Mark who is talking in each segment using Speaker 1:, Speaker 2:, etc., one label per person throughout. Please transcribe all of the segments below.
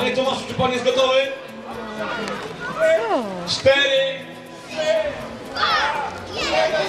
Speaker 1: Panie Tomaszu, czy pan jest gotowy? 4, 3, 2, 1.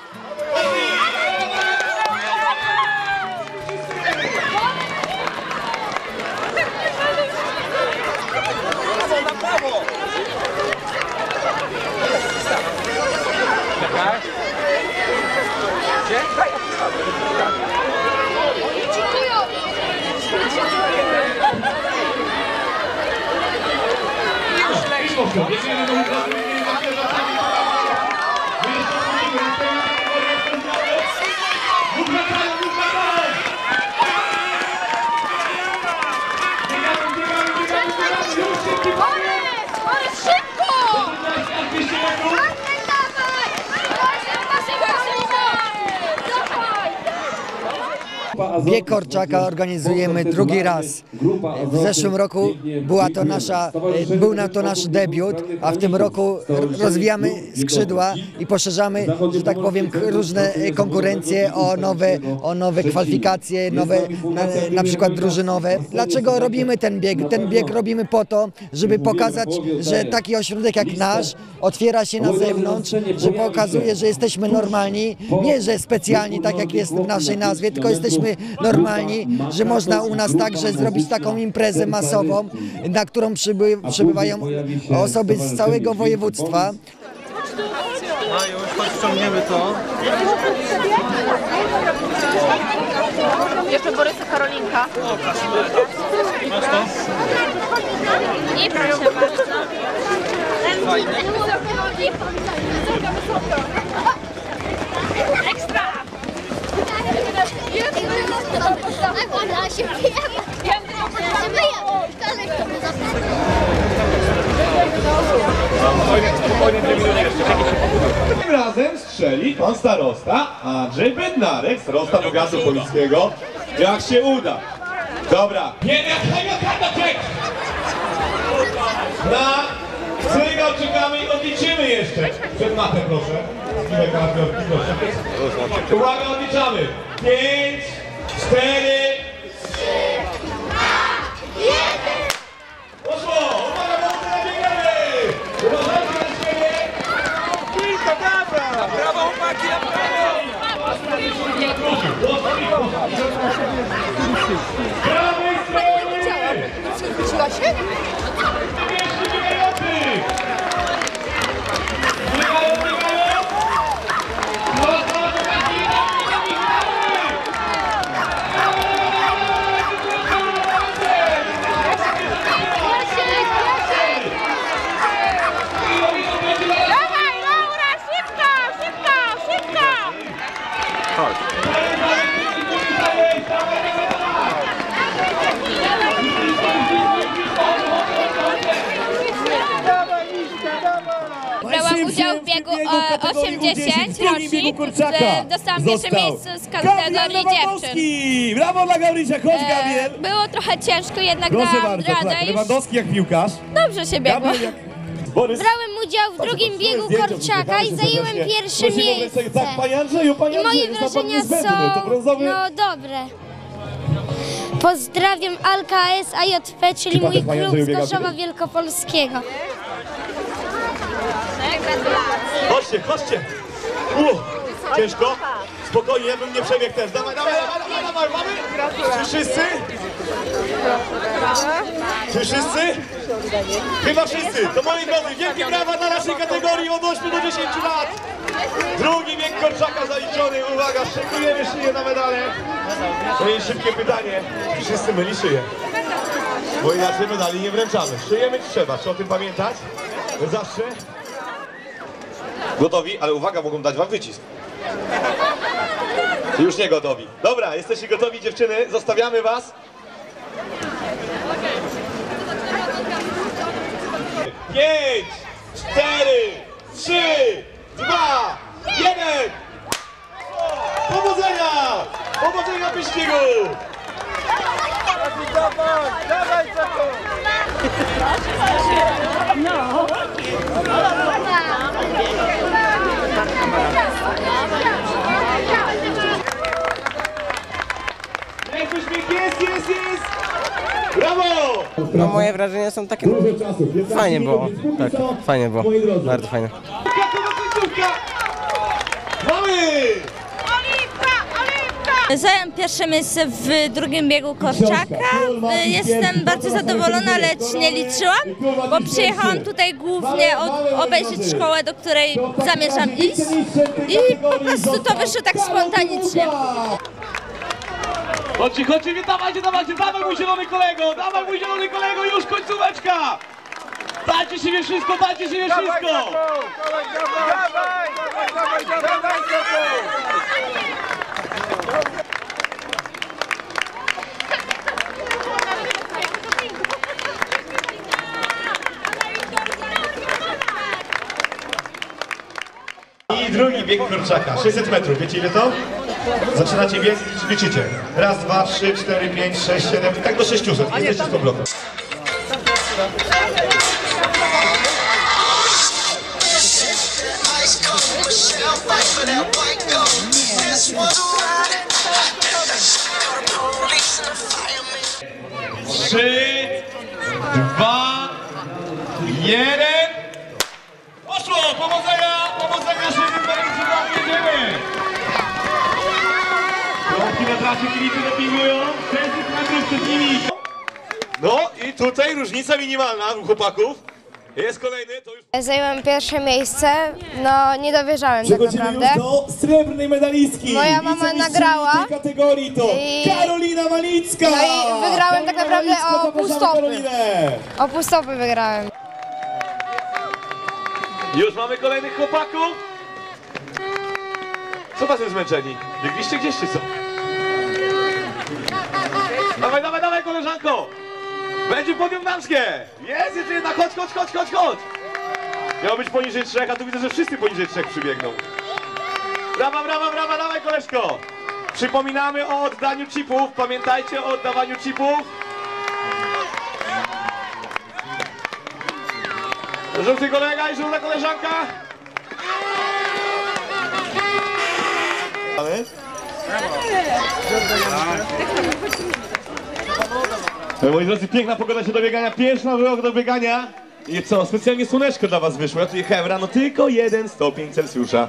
Speaker 2: Bieg Korczaka organizujemy drugi raz. W zeszłym roku był to nasz debiut, a w tym roku rozwijamy skrzydła i poszerzamy, że tak powiem, różne konkurencje o nowe kwalifikacje, na przykład drużynowe. Dlaczego robimy ten bieg? Ten bieg robimy po to, żeby pokazać, że taki ośrodek jak nasz otwiera się na zewnątrz, że pokazuje, że jesteśmy normalni, nie że specjalni, tak jak jest w naszej nazwie, tylko jesteśmy normalni, że można u nas także zrobić taką imprezę masową, na którą przybywają osoby z całego województwa.
Speaker 3: A już chodź, ściągniemy to.
Speaker 4: Jeszcze Borysa Karolinka.
Speaker 3: O, proszę. Masz to?
Speaker 4: I proszę bardzo.
Speaker 3: Fajnie.
Speaker 4: Ekstra!
Speaker 1: Tym razem strzeli pan starosta Andrzej Bednarek, starosta powiatu polickiego. Jak się uda. Dobra. Na cygał czekamy i odliczymy jeszcze. Przed matem proszę. Uwaga, odliczamy. 5, 4, 3, 2, 1. Poszło! Uwaga, bo biegamy! Uważajcie na siebie!
Speaker 3: Kilka, brawa! Brawo, chłopaki, na prawo!
Speaker 1: Z prawej strony!
Speaker 4: Wróciła się?
Speaker 5: Brałam udział w biegu 80 rocznik, dostałam pierwsze miejsce z kategorii dziewczyn.
Speaker 6: Brawo dla Gawrysia, chodź Gabriel!
Speaker 5: Było trochę ciężko, jednak
Speaker 6: Proszę
Speaker 5: dałam
Speaker 6: bardzo,
Speaker 5: radę
Speaker 6: tak,
Speaker 5: i
Speaker 6: Lewandowski jak piłkarz.
Speaker 5: dobrze się biegło.
Speaker 6: Gabriel jak... Borys.
Speaker 5: Brałem udział w drugim biegu Korczaka i zajęłem pierwsze miejsce.
Speaker 6: Tak, panie Andrzeju, panie
Speaker 5: I moje
Speaker 6: Andrzeju, jest
Speaker 5: wrażenia
Speaker 6: pan niezbędny, to brązowy...
Speaker 5: no dobre. Pozdrawiam ALKS AJP, czyli mój
Speaker 6: panie
Speaker 5: klub
Speaker 6: Andrzeju
Speaker 5: z
Speaker 6: biega
Speaker 5: Gorzowa Wielkopolskiego.
Speaker 1: Chodźcie, chodźcie! Ciężko? Spokojnie, ja bym nie przebiegł też. Dawaj, dawaj, dawaj, dawaj, mamy? Czy wszyscy? Czy wszyscy? Chyba wszyscy. To moi drodzy, wielkie brawa dla naszej kategorii od 8 do 10 lat. Drugi bieg Korczaka zaliczony. Uwaga, szykujemy szyję na medale. To jest szybkie pytanie. Czy wszyscy myli szyję? Bo inaczej medali nie wręczamy. Szyjemy czy trzeba? Czy o tym pamiętać? Zawsze. Gotowi? Ale uwaga, mogą dać wam wycisk. Już nie gotowi. Dobra, jesteście gotowi, dziewczyny? Zostawiamy was. 5, 4, 3, 2, 1. Powodzenia! Powodzenia wyścigu!
Speaker 3: Dawaj, dawaj,
Speaker 5: No.
Speaker 1: Jest! Brawo!
Speaker 7: No moje wrażenia są takie... Fajnie było, tak, fajnie było, bardzo fajnie.
Speaker 1: Mamy!
Speaker 5: Zająłem pierwsze miejsce w drugim biegu Korczaka. Jestem bardzo zadowolona, lecz nie liczyłam, bo przyjechałam tutaj głównie obejrzeć szkołę, do której zamierzam iść i po prostu to wyszło tak spontanicznie.
Speaker 1: Chodźcie, chodźcie, dawajcie, dawaj mój zielony kolego, już końcóweczka! Dajcie siebie wszystko, I drugi bieg Korczaka, 600 metrów, wiecie ile to? Zaczynacie biec i liczycie. Raz, dwa, 3, 4, 5, 6, 7, tak do 600, jesteście z powrotem. Trzy, 2, 1. Poszło! Powodzenia, jedziemy! Kropki na trasie, kibice dopingują, 600 metrów przed nimi. No i tutaj różnica minimalna u chłopaków. Jest kolejny, to już...
Speaker 8: Zajęłam pierwsze miejsce, no nie dowierzałem tak naprawdę.
Speaker 6: Już do srebrnej medalistki.
Speaker 8: Moja mama nagrała
Speaker 6: tej kategorii to Karolina Malicka.
Speaker 8: No i wygrałem tak naprawdę o pół stopy.
Speaker 6: Karolinę.
Speaker 8: O pół stopy wygrałem.
Speaker 1: Już mamy kolejnych chłopaków. Co tacy zmęczeni? Biegliście gdzieś czy co? Dawaj koleżanko! Będzie podium damskie! Jest jeszcze jedna, chodź! Miało być poniżej 3, a tu widzę, że wszyscy poniżej 3 przybiegną. Brawa, dawaj koleżko! Przypominamy o oddaniu chipów, pamiętajcie o oddawaniu chipów. Żółty kolega i żółta koleżanka. Moi drodzy, piękna pogoda się do biegania, pierwszy nowy rok do biegania. I co, specjalnie słoneczko dla was wyszło. Ja tu jechałem rano tylko 1 stopień Celsjusza.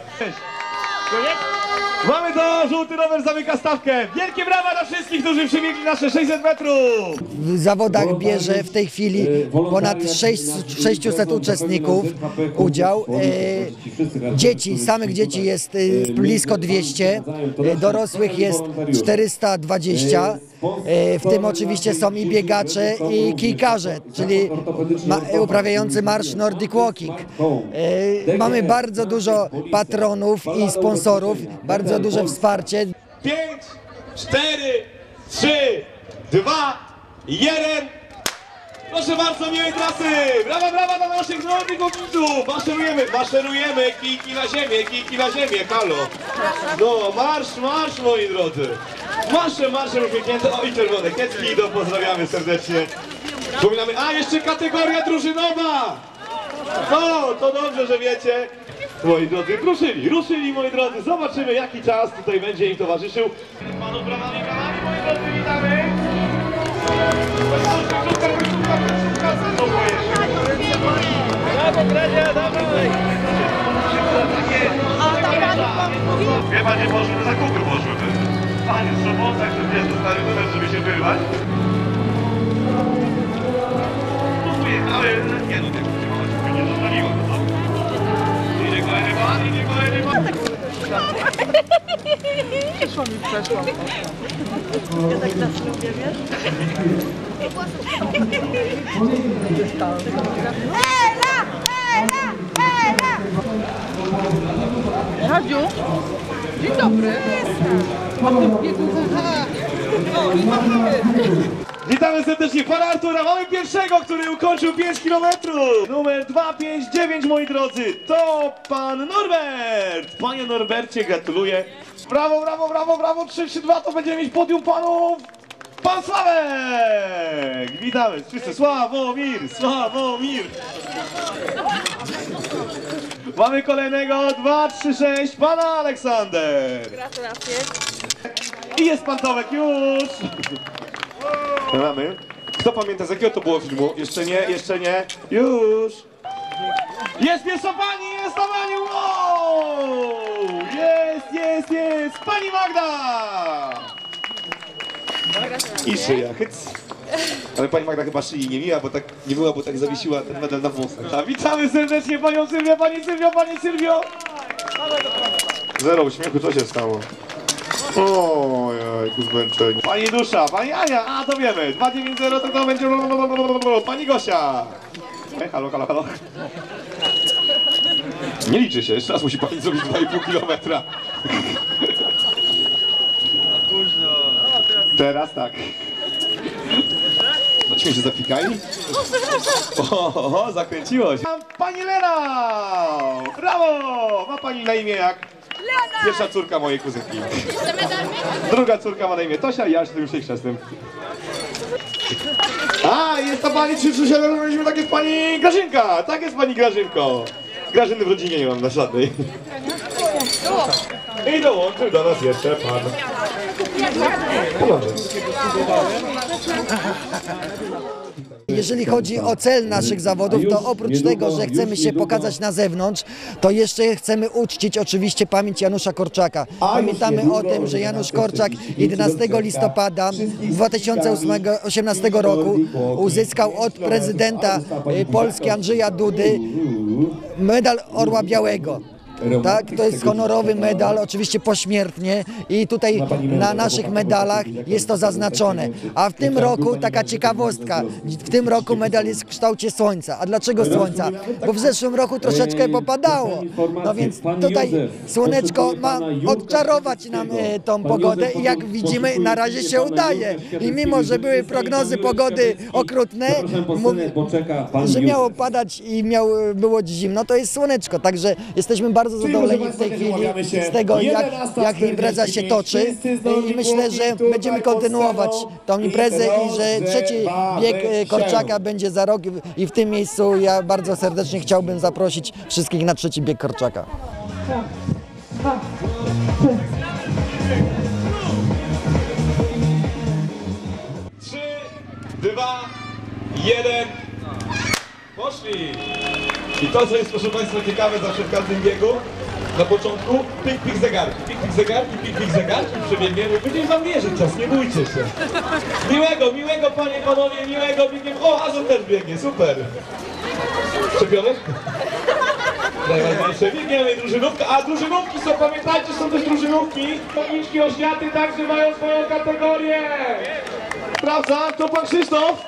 Speaker 1: Mamy to, żółty rower zamyka stawkę. Wielkie brawa dla wszystkich, którzy przebiegli nasze 600 metrów.
Speaker 2: W zawodach bierze w tej chwili ponad 600 uczestników udział. Dzieci, samych dzieci jest blisko 200, dorosłych jest 420. W tym oczywiście są i biegacze, i kijkarze, czyli uprawiający marsz Nordic Walking. Mamy bardzo dużo patronów i sponsorów, bardzo duże wsparcie.
Speaker 1: 5, 4, 3, 2, 1. Proszę bardzo, miłej trasy! Brawa dla naszych Nordic Walkingów! Maszerujemy, kijki na ziemię, halo! No, marsz, moi drodzy! Marsze uśmiechnięte, o i czerwone kiecki idą, pozdrawiamy serdecznie. Przypominamy, jeszcze kategoria drużynowa! No, to dobrze, że wiecie. Moi drodzy, ruszyli, moi drodzy, zobaczymy jaki czas tutaj będzie im towarzyszył. Panów brawami, moi drodzy, witamy! Wie pan, nie poszły, do zakupu poszłyby. Panie, sobota, że jest stary numer, żeby się wyrwać. No pojechały, nie no, tego nie zostawiło. Idzie kolejny pan. Przeszło mi. Ja tak zawsze lubię, wiesz? Ela!
Speaker 4: Radziu, dzień dobry.
Speaker 1: Witamy serdecznie pana Artura, mamy pierwszego, który ukończył 5 km. Numer 259, moi drodzy, to pan Norbert. Panie Norbercie, gratuluję. Brawo, 32, to będziemy mieć podium panów. Pan Sławek! Witamy wszyscy, Sławomir. Mamy kolejnego, 236, pana Aleksander.
Speaker 4: Gratulacje.
Speaker 1: I jest pan Tomek już. Mamy. Kto pamięta, z jakiego to było filmu? Jeszcze nie, jeszcze nie. Już! Jest pierwsza pani, jest ta pani! Wow! Jest! Pani Magda! I szyja, hyc. Ale pani Magda chyba szyi nie miła, bo tak nie była, bo tak zawiesiła ten medal na włosach. A witamy serdecznie panią Sylwię, pani Sylwio! Zero uśmiechu, co się stało? Ojej, zmęczenie. Pani Dusza, pani Ania, a to wiemy. 290 to będzie... Pani Gosia. Halo. Nie liczy się, jeszcze raz musi pani zrobić 2,5 kilometra. Teraz tak. Zobaczmy, się zapikali. O, zakręciło się. Pani Lena! Brawo! Ma pani na imię jak? Pierwsza córka mojej kuzynki. Druga córka ma na imię Tosia i ja jestem już jej chrzestnym. A, jest ta pani, czy tak jest pani Grażynka! Tak jest pani Grażynko! Grażyny w rodzinie nie mam na żadnej. I dołączył do nas jeszcze pan.
Speaker 2: Jeżeli chodzi o cel naszych zawodów, to oprócz tego, że chcemy się pokazać na zewnątrz, to jeszcze chcemy uczcić oczywiście pamięć Janusza Korczaka. Pamiętamy o tym, że Janusz Korczak 11 listopada 2018 roku uzyskał od prezydenta Polski Andrzeja Dudy medal Orła Białego. Tak, to jest honorowy medal, oczywiście pośmiertnie i tutaj na naszych medalach jest to zaznaczone. A w tym roku taka ciekawostka, w tym roku medal jest w kształcie słońca. A dlaczego słońca? Bo w zeszłym roku troszeczkę popadało. No więc tutaj słoneczko ma odczarować nam tą pogodę i jak widzimy na razie się udaje. I mimo, że były prognozy pogody okrutne, że miało padać i było zimno, to jest słoneczko. Także jesteśmy bardzo zadowoleni w tej chwili z tego, jak impreza się toczy i myślę, że będziemy kontynuować tą imprezę i że trzeci bieg Korczaka będzie za rok i w tym miejscu ja bardzo serdecznie chciałbym zaprosić wszystkich na trzeci bieg Korczaka.
Speaker 1: 3, 2, 1. Poszli! I to, co jest, proszę Państwa, ciekawe zawsze w każdym biegu, na początku pik zegarki, przebiegniemy, będziemy wam mierzyć czas, nie bójcie się. Miłego panie, panowie, miłego biegniemy. O, Azon też biegnie, super. Szczepiony? Najważniejsze, biegniemy drużynówka, a drużynówki są, pamiętajcie, są też drużynówki. Techniczki oświaty także mają swoją kategorię. Sprawdza, to pan Krzysztof?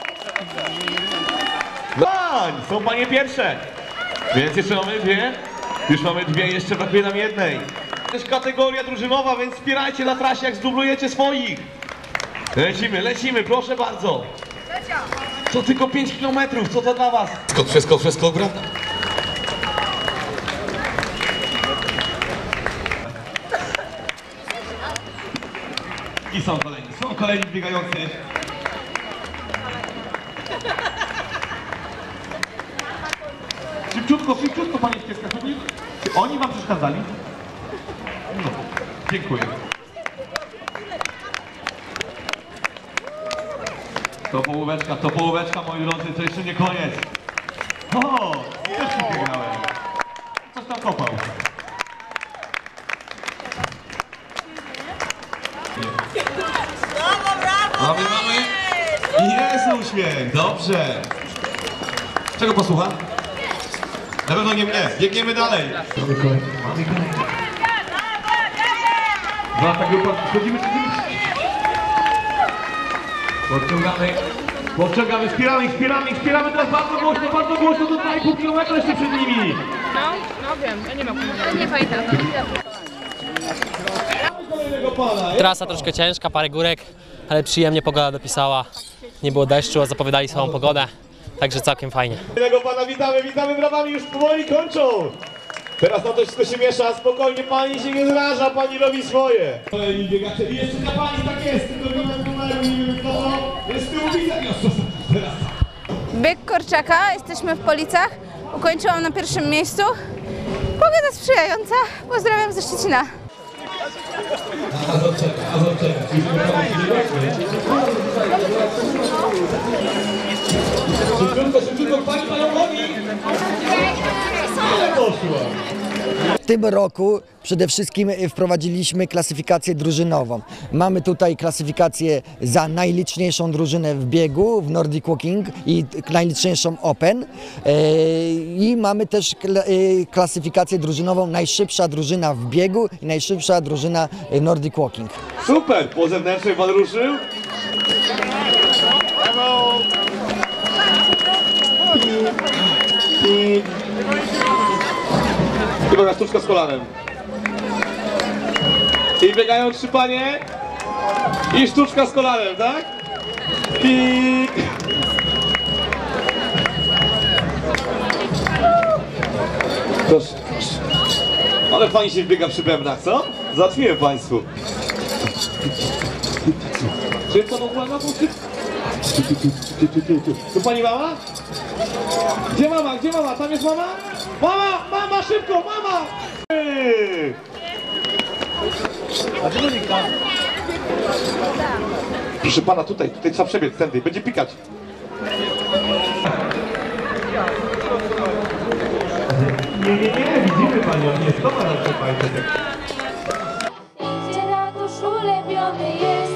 Speaker 1: Są panie pierwsze, więc jeszcze mamy dwie. Już mamy dwie, jeszcze brakuje nam jednej. To jest kategoria drużynowa, więc wspierajcie na trasie, jak zdublujecie swoich. Lecimy, proszę bardzo. To tylko 5 km, co to dla was? Wszystko, prawda? I są kolejni biegający. Szybciutko, panie Ścieska. Oni wam przeszkadzali? No, dziękuję. To połóweczka, moi drodzy, to jeszcze nie koniec. O, też nie wygrałem. Coś tam kopał. Mamy. Jest uśmiech, dobrze. Czego posłucha? Na pewno nie mnie. Biegniemy dalej. Złota grupa, wchodzimy. Podciągamy, wspieramy teraz bardzo głośno, do 2,5 km jeszcze przed nimi.
Speaker 4: No wiem, ja nie mam pojęcia. Nie pamiętam.
Speaker 9: Trasa troszkę ciężka, parę górek, ale przyjemnie pogoda dopisała. Nie było deszczu, a zapowiadali swoją pogodę. Także całkiem fajnie.
Speaker 1: Kolejnego pana witamy brawami, już powoli kończą. Teraz na to wszystko się miesza, spokojnie, pani się nie zraża, pani robi swoje. Kolejni biegacze, i jeszcze dla pani, tak jest, tylko numeru, nie wiem kto, jest z tyłu teraz.
Speaker 8: Bieg Korczaka, jesteśmy w Policach. Ukończyłam na pierwszym miejscu. Pogoda sprzyjająca. Pozdrawiam ze Szczecina.
Speaker 1: Azot czeka.
Speaker 6: Szybciutko, pani goni! Ale poszła!
Speaker 2: W tym roku przede wszystkim wprowadziliśmy klasyfikację drużynową. Mamy tutaj klasyfikację za najliczniejszą drużynę w biegu, w Nordic Walking i najliczniejszą Open. I mamy też klasyfikację drużynową najszybsza drużyna w biegu i najszybsza drużyna Nordic Walking.
Speaker 1: Super, po zewnętrznej pan ruszył. I druga sztuczka z kolanem. I biegają 3 panie. I sztuczka z kolanem, tak? I... Proszę, proszę. Ale fajnie się biega przy bębnach, co? Załatwiłem państwu. Szybko, bo była na pół. Tu pani mama? Gdzie mama? Gdzie mama? Tam jest mama? Mama! Mama! Szybko! Mama! A gdzie Monika? Proszę pana, tutaj trzeba przebiec, tędy, będzie pikać. Nie, widzimy panią, nie, to ma na przepajcie.
Speaker 10: Idzie na koszulę, biony jest.